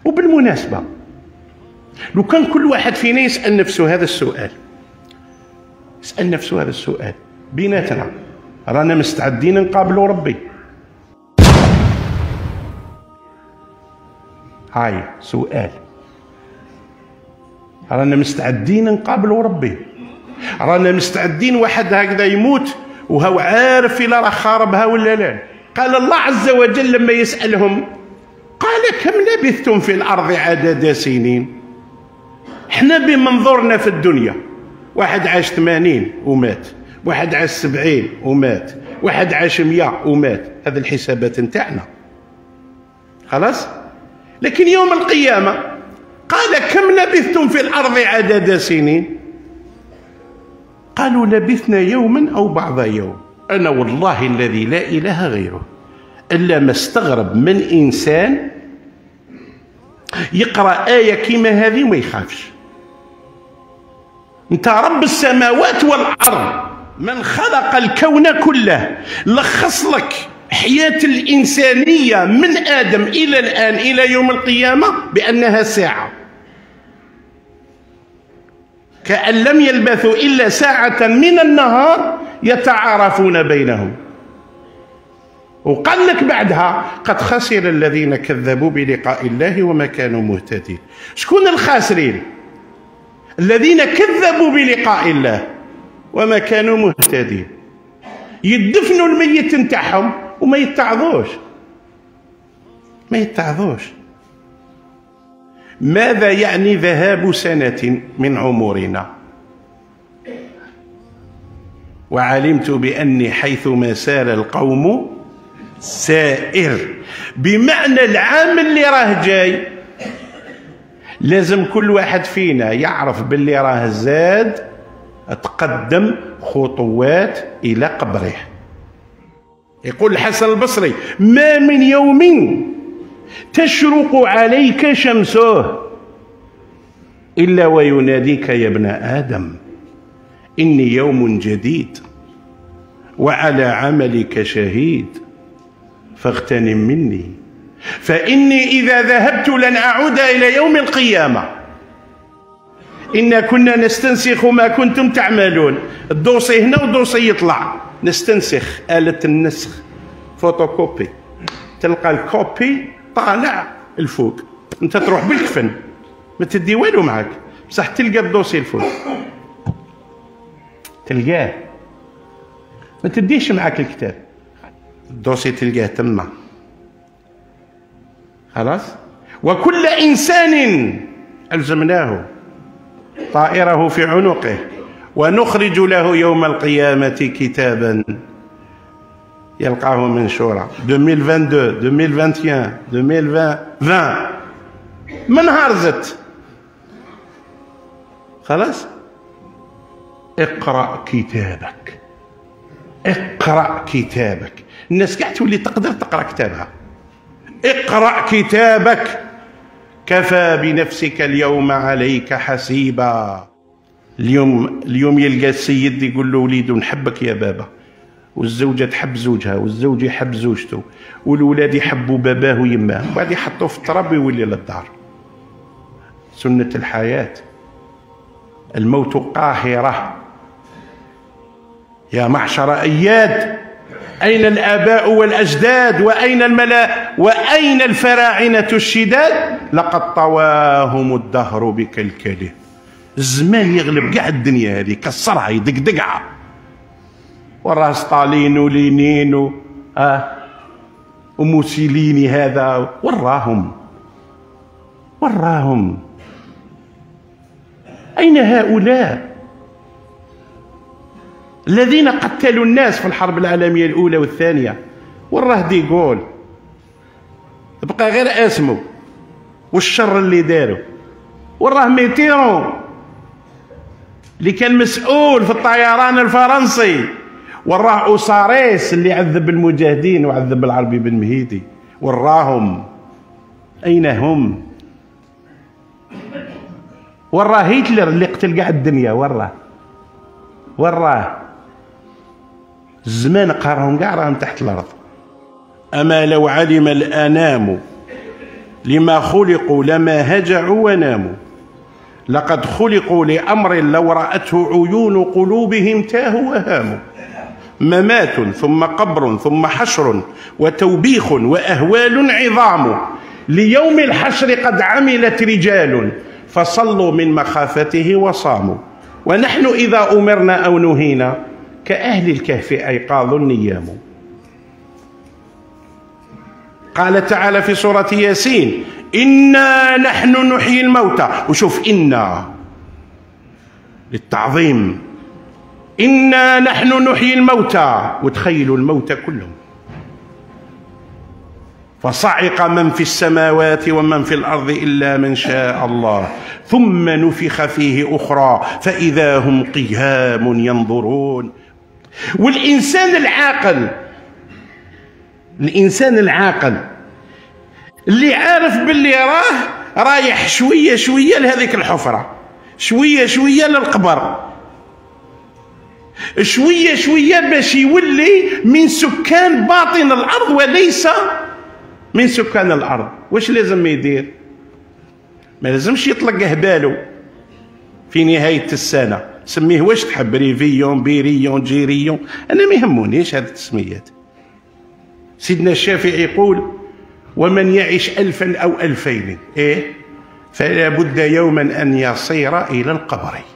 وبالمناسبة لو كان كل واحد فينا يسأل نفسه هذا السؤال، يسأل نفسه هذا السؤال بيناتنا، رانا مستعدين نقابلوا ربي؟ هاي سؤال، رانا مستعدين نقابلوا ربي؟ رانا مستعدين واحد هكذا يموت وهو عارف إلا راه خاربها ولا لا؟ قال الله عز وجل لما يسألهم قال كم لبثتم في الأرض عدد سنين؟ احنا بمنظورنا في الدنيا واحد عاش 80 ومات، واحد عاش 70 ومات، واحد عاش 100 ومات، هذه الحسابات نتاعنا خلاص. لكن يوم القيامة قال كم لبثتم في الأرض عدد سنين؟ قالوا لبثنا يوما أو بعض يوم. أنا والله الذي لا إله غيره إلا ما استغرب من إنسان يقرأ آية كيما هذه وما يخافش. أنت رب السماوات والأرض من خلق الكون كله لخص لك حياة الإنسانية من آدم إلى الآن إلى يوم القيامة بأنها ساعة، كأن لم يلبثوا إلا ساعة من النهار يتعارفون بينهم. وقال لك بعدها قد خسر الذين كذبوا بلقاء الله وما كانوا مهتدين. شكون الخاسرين؟ الذين كذبوا بلقاء الله وما كانوا مهتدين، يدفنوا الميت نتاعهم وما يتعظوش، ما يتعظوش. ماذا يعني ذهاب سنة من عمرنا؟ وعلمت بأني حيثما سار القوم سائر، بمعنى العام اللي راه جاي لازم كل واحد فينا يعرف باللي راه زاد تقدم خطوات إلى قبره. يقول الحسن البصري ما من يوم تشرق عليك شمسه إلا ويناديك يا ابن آدم إني يوم جديد وعلى عملك شهيد فاغتنم مني فإني إذا ذهبت لن أعود إلى يوم القيامة. إنا كنا نستنسخ ما كنتم تعملون. الدوسي هنا والدوسي يطلع، نستنسخ آلة النسخ فوتوكوبي، تلقى الكوبي طالع الفوق، انت تروح بالكفن ما تدي والو معك، بصح تلقى الدوسي الفوق تلقاه، ما تديش معك الكتاب، الدوسي تلقاه تما خلاص. وكل إنسان ألزمناه طائره في عنقه ونخرج له يوم القيامة كتابا يلقاه منشورا. 2022 2021 2020 من نهار زدت خلاص. اقرأ كتابك، اقرأ كتابك. الناس قاعد تولي تقدر تقرأ كتابها. اقرأ كتابك كفى بنفسك اليوم عليك حسيبا. اليوم يلقى السيد يقول له وليدو نحبك يا بابا، والزوجة تحب زوجها، والزوج يحب زوجته، والولاد يحبوا باباه ويماه، وبعد يحطوه في التراب ويولي للدار. سنة الحياة. الموت قاهرة. يا معشر أياد أين الآباء والأجداد وأين وأين الفراعنة الشداد؟ لقد طواهم الدهر بكلكله. الزمان يغلب كاع الدنيا هذه، كسرها يدقدقها. وراه ستالين ولينين وموسوليني هذا وراهم. أين هؤلاء الذين قتلوا الناس في الحرب العالمية الأولى والثانية؟ وراه ديغول بقى غير اسمه والشر اللي داروا. وراه ميتيرون اللي كان مسؤول في الطيران الفرنسي. وراه أوساريس اللي عذب المجاهدين وعذب العربي بن مهيدي. وراهم أين هم؟ وراه هتلر اللي قتل قاع الدنيا. وراه الزمان قهرهم قاع راهم تحت الأرض. أما لو علم الأنام لما خلقوا لما هجعوا وناموا، لقد خلقوا لأمر لو رأته عيون قلوبهم تاهوا وهاموا. ممات ثم قبر ثم حشر وتوبيخ وأهوال عظام، ليوم الحشر قد عملت رجال فصلوا من مخافته وصاموا. ونحن إذا أمرنا أو نهينا كأهل الكهف أيقاظ نيام. قال تعالى في سورة ياسين: إنا نحن نحيي الموتى. وشوف إنا للتعظيم، إنا نحن نحيي الموتى، وتخيلوا الموتى كلهم. فصعق من في السماوات ومن في الأرض إلا من شاء الله، ثم نفخ فيه أخرى فإذا هم قيام ينظرون. والإنسان العاقل، الإنسان العاقل اللي عارف باللي رايح شوية شوية لهذيك الحفرة، شوية شوية للقبر، شوية شوية باش يولي من سكان باطن الأرض وليس من سكان الأرض، واش لازم يدير؟ ما لازمش يطلق هبالو في نهاية السنة، سميه واش تحب، ريفيون، بيريون، جيريون، أنا ما يهمونيش هذه التسميات. سيدنا الشافعي يقول: ومن يعش 1000 أو 2000 فلا بد يوما أن يصير إلى القبر.